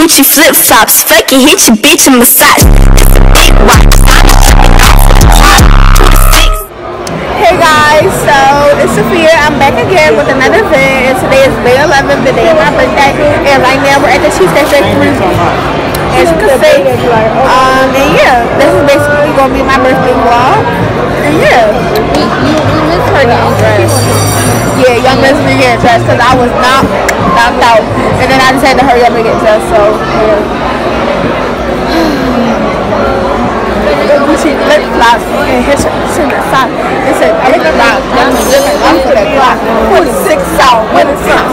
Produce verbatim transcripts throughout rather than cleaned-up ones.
Gucci flip flops. Fuck it, hit your bitch and massage. It's a big watch. Hey guys, so it's Sophia. I'm back again with another vid. Today is May eleventh, the day of my birthday, and right now we're at the Cheesecake Factory. As you can see, um, and yeah, this is basically gonna be my birthday vlog. And yeah, you, you, you missed her getting dressed. Yeah, y'all missed me getting dressed because I was not knocked out, and then I just had to hurry up and get dressed. So yeah. Gucci flip flops and his shit inside. It said big rock. I'm for that clock. Put six out. What is it?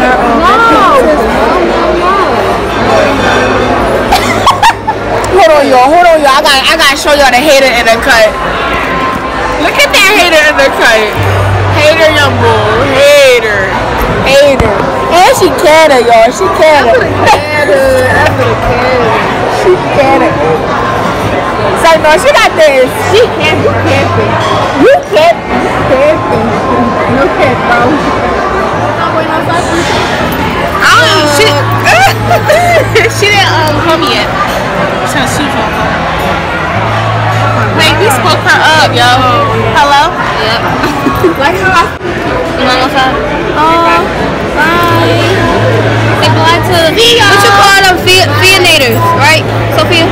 Hold on, y'all. Hold on, y'all. I got, I gotta show y'all the hater in the cut. Look at that hater in the cut. Hater, young bull. Hater. Hater. And she canna, y'all. She canna. She canna. So no, she got this. She can't be camping. You can't be camping. No cap, bro. I don't she, she didn't um come yet. She's trying to shoot her. Wait, we spoke her up, yo. Hello? Yep. Like how I You want to go outside? Oh, bye. Say bye to Sophia. What you call them? Fianators, right? Sophia?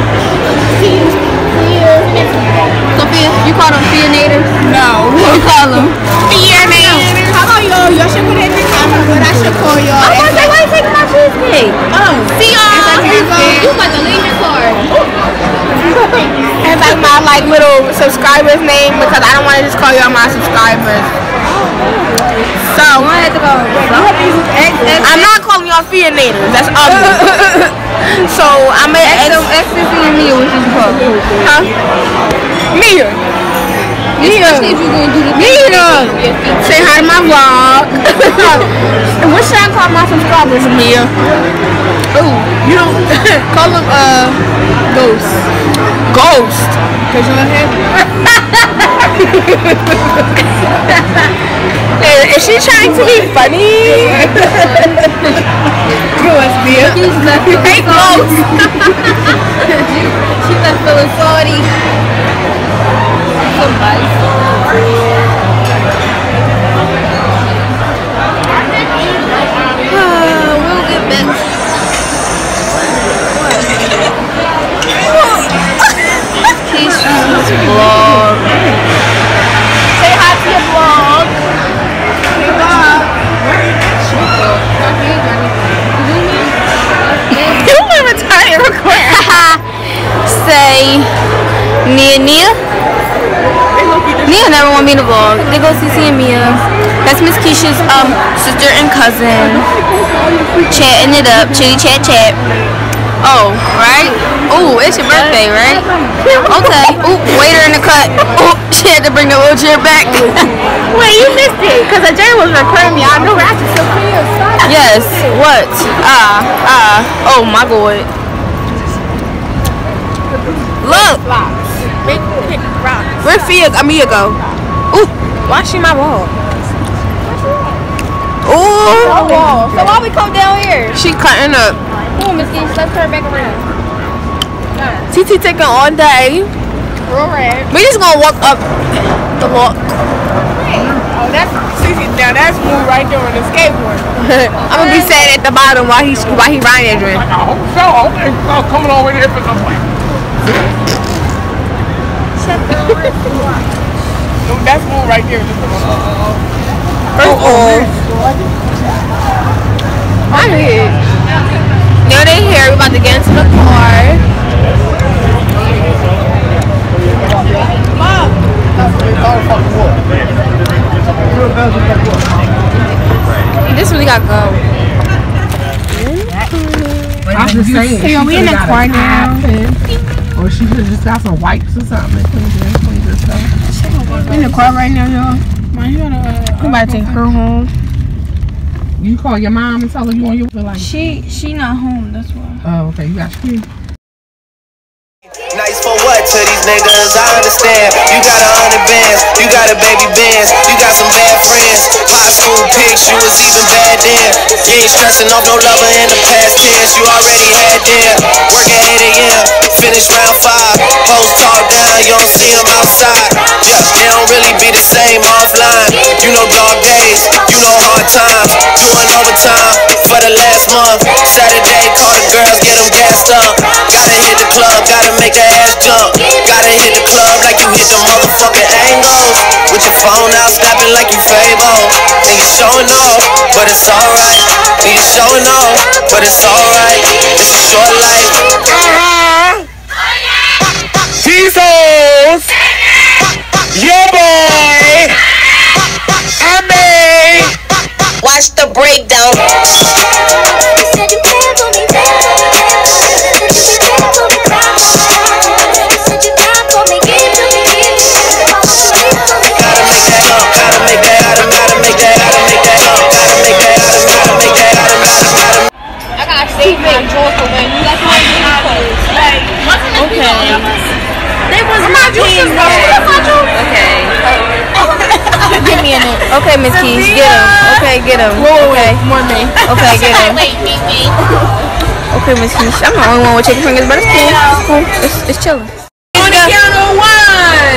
Sophia, you call them Fianators? No. What you call them? Fianators. How about y'all? Y'all should put it in the camera, but I should call y'all. I was like, why you taking my cheesecake? Oh. See y'all. Here you go. You about to leave your card. And like my like little subscribers name because I don't want to just call y'all my subscribers. So I had to go. I'm not calling y'all Fianators. That's ugly. So I'm gonna X Ecstasy and Mia, what you call? Huh? Mia. Mia. Especially if you're gonna do the Mia. Say hi to my vlog. What should I call my subscribers, Mia? Ooh, you don't call them uh Ghost. Ghost. Cause you're not happy. Is she trying to be funny? What's Mia? She's not feeling salty. She's not feeling salty. Somebody. We'll get back. Keisha's vlog. Say hi to your vlog. Say bye. You never try to record. Say Nia Nia. Nia never want me to vlog. They go see and Mia. That's Miss Keisha's um sister and cousin. Chatting it up. Chitty chat chat. Oh, right? Ooh, it's your birthday, right? Okay. Ooh, waiter in the cut. Ooh, she had to bring the wheelchair back. Wait, you missed it. Because the Jay was recording me. I know I can still clear. Yes. What? Ah, ah. Oh my God. Look. Big big rock. Where Fia Amia go? Ooh, why she my wall? Ooh. wall. So why we come down here? She cutting up. Ooh, Miss Keisha, let's turn back around. T T taking all day. Real red. We just gonna walk up the walk. Oh, that's Cece. Now that's move right there on the skateboard. I'm gonna be sitting at the bottom while he while he riding that drink. I hope so. I hope they're not coming over here for something. No, that's move right there. First of all, my head. Now they here. We about to get into the car. This really got go. I'm just saying. Hey, are we in the car now? Or she should just got some wipes or something and clean this, clean this stuff. We in the car right now, y'all. We about to take her home. You call your mom and tell her you on your way like. She she not home. That's why. Oh, okay. You got your key. Nice for what to these niggas? I understand. You got a hundred bands, you got a baby bands, you got some bad friends. High school pics, you was even bad then. You ain't stressing off no lover in the past tense. You already had right there. Work at eight A M, finish round five. Post talk down, you don't see them outside. Yeah, they don't really be the same offline. You know dog days, you know hard times. Doing overtime for the last month. Saturday, call the girls, get them gassed up. Gotta hit the club, gotta make that ass jump. Gotta hit the club like you hit the motherfucking angles. With your phone out, snapping like you Fable. And you showing off, but it's alright. And you showing off, but it's alright. It's a short life. Jesus! Your boy! I mean! Watch the breakdown. Give me a minute. Okay, Miss Keys, get him. Okay, get him. Okay, more me. Okay, get him. Okay, Miss Keys. I'm the only one with chicken fingers, but it's cool. It's cool. It's, it's chilling. On the count of one.